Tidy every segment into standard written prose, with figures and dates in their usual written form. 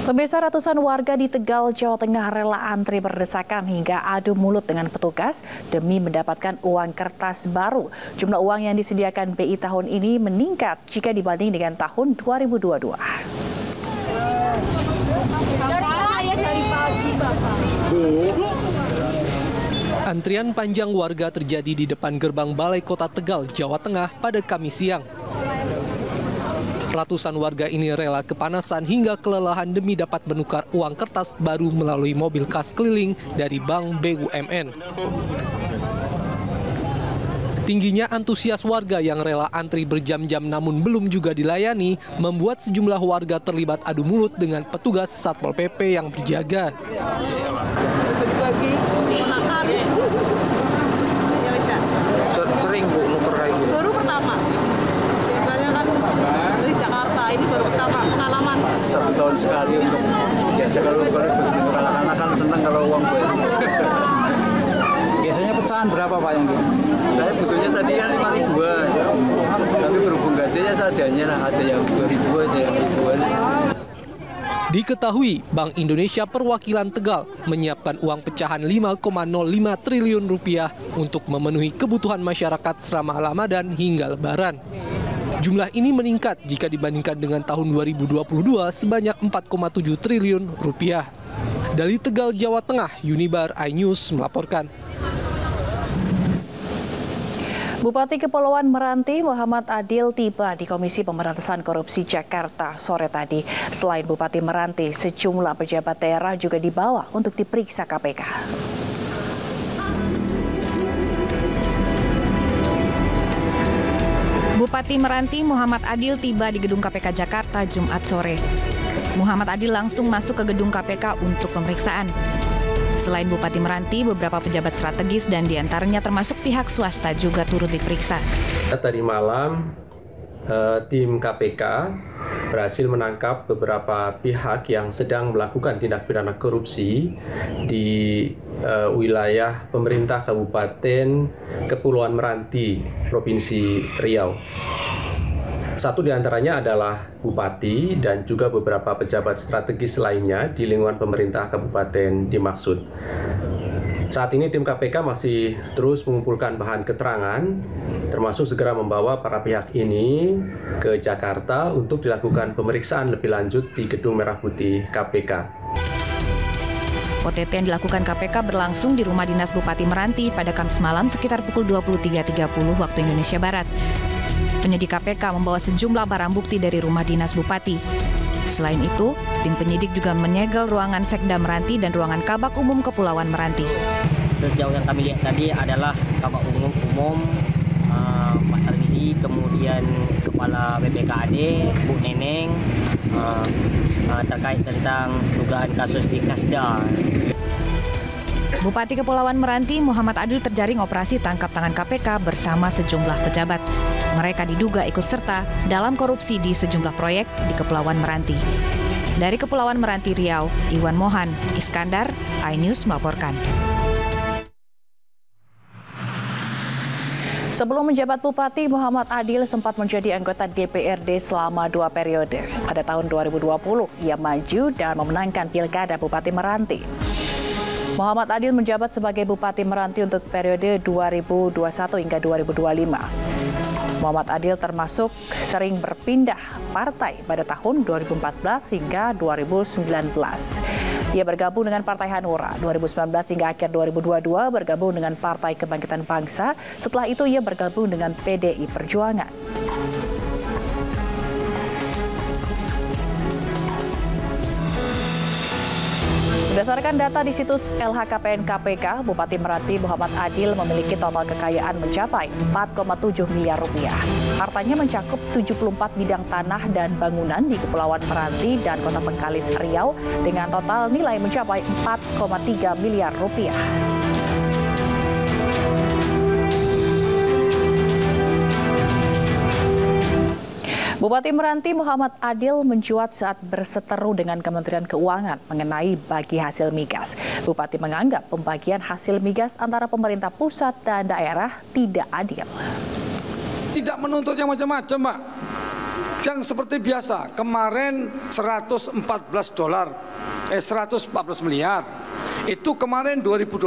Pemirsa, ratusan warga di Tegal, Jawa Tengah rela antri berdesakan hingga adu mulut dengan petugas demi mendapatkan uang kertas baru. Jumlah uang yang disediakan BI tahun ini meningkat jika dibanding dengan tahun 2022. Antrian panjang warga terjadi di depan gerbang Balai Kota Tegal, Jawa Tengah pada Kamis siang. Ratusan warga ini rela kepanasan hingga kelelahan demi dapat menukar uang kertas baru melalui mobil kas keliling dari Bank BUMN. Tingginya antusias warga yang rela antri berjam-jam namun belum juga dilayani membuat sejumlah warga terlibat adu mulut dengan petugas Satpol PP yang berjaga. Sering Bu nuker kayak gitu? Baru pertama. Biasanya kan dari Jakarta, ini baru pertama pengalaman. 1 tahun sekali untuk biasa kalau begitu, kalau anak kan senang kalau uang baru. Biasanya pecahan berapa Pak yang gitu? Saya butuhnya tadi kan 5 ribuan, tapi berhubung gajinya seadanya lah, ada yang 2 ribu, ada yang ribuan. Diketahui Bank Indonesia Perwakilan Tegal menyiapkan uang pecahan 5,05 triliun rupiah untuk memenuhi kebutuhan masyarakat selama Ramadan hingga Lebaran. Jumlah ini meningkat jika dibandingkan dengan tahun 2022 sebanyak 4,7 triliun rupiah. Dari Tegal, Jawa Tengah, Unibar iNews melaporkan. Bupati Kepulauan Meranti Muhammad Adil tiba di Komisi Pemberantasan Korupsi Jakarta sore tadi. Selain Bupati Meranti, sejumlah pejabat daerah juga dibawa untuk diperiksa KPK. Bupati Meranti Muhammad Adil tiba di gedung KPK Jakarta Jumat sore. Muhammad Adil langsung masuk ke gedung KPK untuk pemeriksaan. Selain Bupati Meranti, beberapa pejabat strategis dan diantaranya termasuk pihak swasta juga turut diperiksa. Tadi malam, tim KPK berhasil menangkap beberapa pihak yang sedang melakukan tindak pidana korupsi di wilayah pemerintah Kabupaten Kepulauan Meranti, Provinsi Riau. Satu di antaranya adalah Bupati dan juga beberapa pejabat strategis lainnya di lingkungan pemerintah kabupaten dimaksud. Saat ini tim KPK masih terus mengumpulkan bahan keterangan, termasuk segera membawa para pihak ini ke Jakarta untuk dilakukan pemeriksaan lebih lanjut di Gedung Merah Putih KPK. OTT yang dilakukan KPK berlangsung di rumah dinas Bupati Meranti pada Kamis malam sekitar pukul 23.30 waktu Indonesia Barat. Penyidik KPK membawa sejumlah barang bukti dari rumah dinas Bupati. Selain itu, tim penyidik juga menyegel ruangan Sekda Meranti dan ruangan Kabak Umum Kepulauan Meranti. Sejauh yang kami lihat tadi adalah Kabak Umum Pak Tarmizi, kemudian Kepala BPKAD, Bu Neneng, terkait tentang dugaan kasus di Kasda. Bupati Kepulauan Meranti Muhammad Adil terjaring operasi tangkap tangan KPK bersama sejumlah pejabat. Mereka diduga ikut serta dalam korupsi di sejumlah proyek di Kepulauan Meranti. Dari Kepulauan Meranti Riau, Iwan Mohan Iskandar, iNews melaporkan. Sebelum menjabat Bupati, Muhammad Adil sempat menjadi anggota DPRD selama 2 periode. Pada tahun 2020, ia maju dan memenangkan Pilkada Bupati Meranti. Muhammad Adil menjabat sebagai Bupati Meranti untuk periode 2021 hingga 2025. Muhammad Adil termasuk sering berpindah partai pada tahun 2014 hingga 2019. Ia bergabung dengan Partai Hanura 2019 hingga akhir 2022 bergabung dengan Partai Kebangkitan Bangsa. Setelah itu ia bergabung dengan PDI Perjuangan. Berdasarkan data di situs LHKPN KPK, Bupati Meranti Muhammad Adil memiliki total kekayaan mencapai 4,7 miliar rupiah. Hartanya mencakup 74 bidang tanah dan bangunan di Kepulauan Meranti dan Kota Bengkalis Riau dengan total nilai mencapai 4,3 miliar rupiah. Bupati Meranti Muhammad Adil mencuat saat berseteru dengan Kementerian Keuangan mengenai bagi hasil migas. Bupati menganggap pembagian hasil migas antara pemerintah pusat dan daerah tidak adil. Tidak menuntut yang macam-macam, Pak. yang seperti biasa. Kemarin 114 miliar. Itu kemarin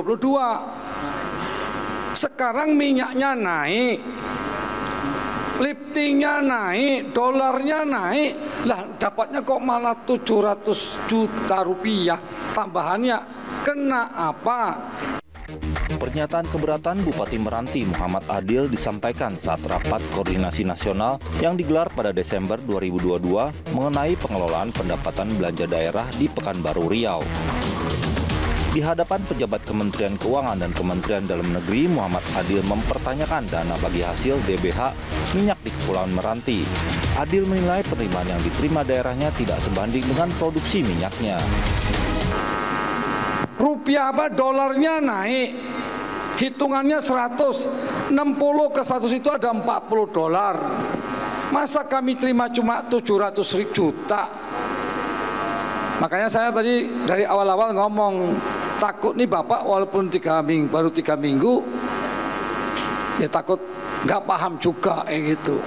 2022. Sekarang minyaknya naik, liftingnya naik, dolarnya naik. Lah dapatnya kok malah 700 juta rupiah tambahannya. Kena apa? Pernyataan keberatan Bupati Meranti Muhammad Adil disampaikan saat rapat koordinasi nasional yang digelar pada Desember 2022 mengenai pengelolaan pendapatan belanja daerah di Pekanbaru Riau. Di hadapan pejabat Kementerian Keuangan dan Kementerian Dalam Negeri, Muhammad Adil mempertanyakan dana bagi hasil DBH minyak di Kepulauan Meranti. Adil menilai penerimaan yang diterima daerahnya tidak sebanding dengan produksi minyaknya. Rupiah dolarnya naik, hitungannya 160 ke 100 itu ada 40 dolar. Masa kami terima cuma 700 juta? Makanya saya tadi dari awal-awal ngomong, takut nih Bapak walaupun baru 3 minggu, ya takut nggak paham juga gitu.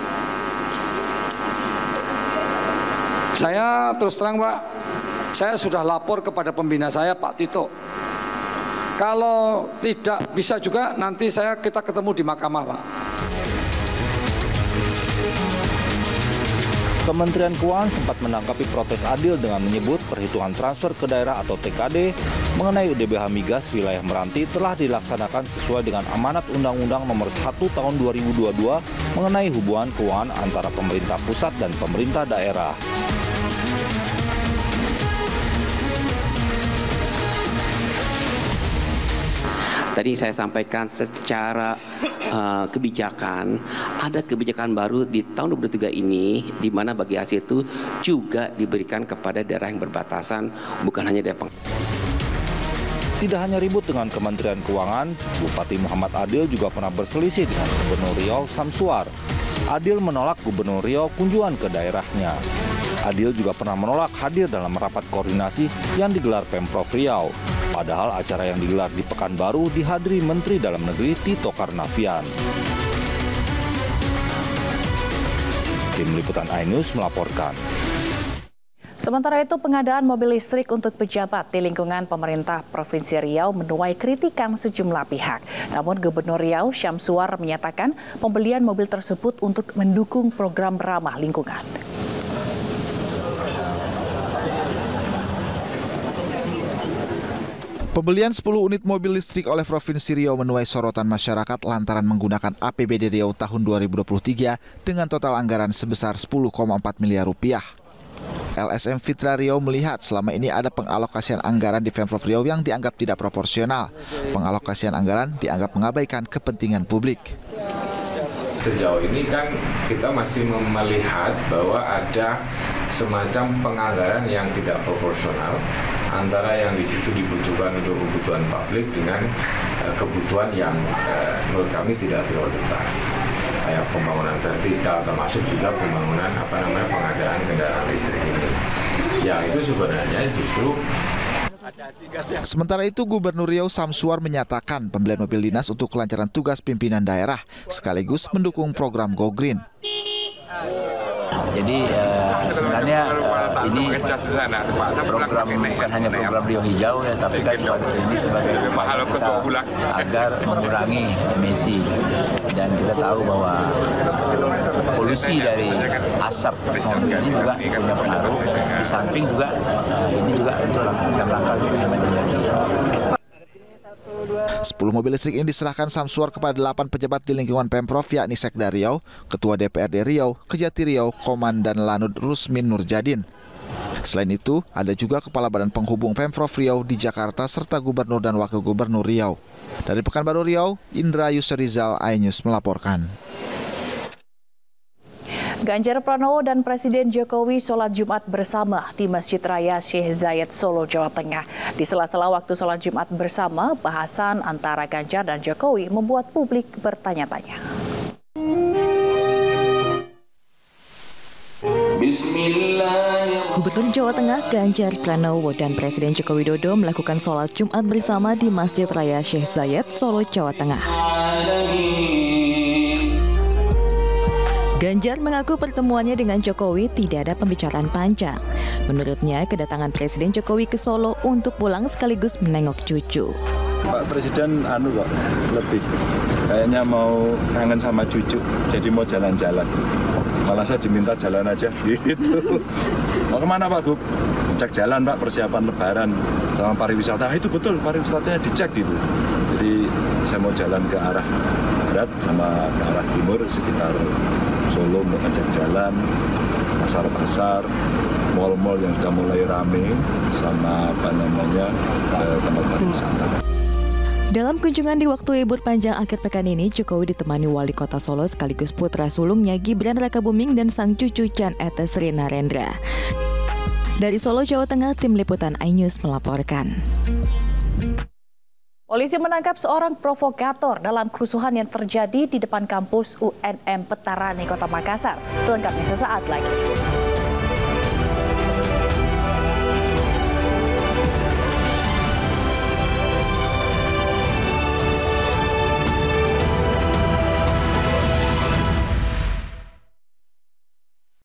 Saya terus terang Pak, saya sudah lapor kepada pembina saya Pak Tito. Kalau tidak bisa juga nanti kita ketemu di mahkamah Pak. Kementerian Keuangan sempat menanggapi protes Adil dengan menyebut perhitungan transfer ke daerah atau TKD mengenai DBH Migas wilayah Meranti telah dilaksanakan sesuai dengan amanat Undang-Undang Nomor 1 Tahun 2022 mengenai hubungan keuangan antara pemerintah pusat dan pemerintah daerah. Tadi saya sampaikan secara kebijakan, ada kebijakan baru di tahun 2023 ini, di mana bagi hasil itu juga diberikan kepada daerah yang berbatasan, bukan hanya daerah. Tidak hanya ribut dengan Kementerian Keuangan, Bupati Muhammad Adil juga pernah berselisih dengan Gubernur Riau Samsuar. Adil menolak Gubernur Riau kunjungan ke daerahnya. Adil juga pernah menolak hadir dalam rapat koordinasi yang digelar Pemprov Riau. Padahal acara yang digelar di Pekanbaru dihadiri Menteri Dalam Negeri Tito Karnavian. Tim Liputan iNews melaporkan. Sementara itu, pengadaan mobil listrik untuk pejabat di lingkungan pemerintah Provinsi Riau menuai kritikan sejumlah pihak. Namun Gubernur Riau Syamsuar menyatakan pembelian mobil tersebut untuk mendukung program ramah lingkungan. Pembelian 10 unit mobil listrik oleh Provinsi Riau menuai sorotan masyarakat lantaran menggunakan APBD Riau tahun 2023 dengan total anggaran sebesar 10,4 miliar rupiah. LSM Fitra Riau melihat selama ini ada pengalokasian anggaran di Pemprov Riau yang dianggap tidak proporsional. Pengalokasian anggaran dianggap mengabaikan kepentingan publik. Sejauh ini kan kita masih melihat bahwa ada semacam penganggaran yang tidak proporsional antara yang di situ dibutuhkan untuk kebutuhan publik dengan kebutuhan yang menurut kami tidak prioritas. Kayak pembangunan vertikal, termasuk juga pembangunan pengadaan kendaraan listrik ini. Yang itu sebenarnya justru. Sementara itu, Gubernur Riau Samsuar menyatakan pembelian mobil dinas untuk kelancaran tugas pimpinan daerah sekaligus mendukung program Go Green. Jadi sebenarnya ini program bukan hanya program Riau Hijau ya, tapi kan ini sebagai upaya kita agar mengurangi emisi. Dan kita tahu bahwa polusi dari asap mobil ini juga punya pengaruh. Di samping juga ini juga untuk rangka hemat energi. 10 mobil listrik ini diserahkan Samsuar kepada 8 pejabat di lingkungan Pemprov, yakni Sekda Riau, Ketua DPRD Riau, Kejati Riau, Komandan Lanut Rusmin Nurjadin. Selain itu, ada juga Kepala Badan Penghubung Pemprov Riau di Jakarta serta Gubernur dan Wakil Gubernur Riau. Dari Pekanbaru Riau, Indra Yusrizal, iNews melaporkan. Ganjar Pranowo dan Presiden Jokowi sholat Jumat bersama di Masjid Raya Syekh Zayed, Solo, Jawa Tengah. Di sela-sela waktu sholat Jumat bersama, bahasan antara Ganjar dan Jokowi membuat publik bertanya-tanya. Gubernur Jawa Tengah Ganjar Pranowo dan Presiden Joko Widodo melakukan sholat Jumat bersama di Masjid Raya Syekh Zayed, Solo, Jawa Tengah. Ganjar mengaku pertemuannya dengan Jokowi tidak ada pembicaraan panjang. Menurutnya, kedatangan Presiden Jokowi ke Solo untuk pulang sekaligus menengok cucu. Pak Presiden kok lebih kayaknya mau kangen sama cucu, jadi mau jalan-jalan. Malah saya diminta jalan aja gitu. Mau kemana Pak Gub? Cek jalan Pak, persiapan Lebaran sama pariwisata. Itu betul, pariwisatanya dicek gitu. Jadi saya mau jalan ke arah barat sama ke arah timur sekitar Solo, mau ngecek jalan, pasar-pasar, mal-mal yang sudah mulai rame sama tempat pariwisata. Dalam kunjungan di waktu libur panjang akhir pekan ini, Jokowi ditemani Wali Kota Solo sekaligus putra sulungnya Gibran Rakabuming dan sang cucu Jan Etes Sri Narendra. Dari Solo, Jawa Tengah, Tim Liputan iNews melaporkan. Polisi menangkap seorang provokator dalam kerusuhan yang terjadi di depan kampus UNM Petarani, Kota Makassar. Selengkapnya sesaat lagi.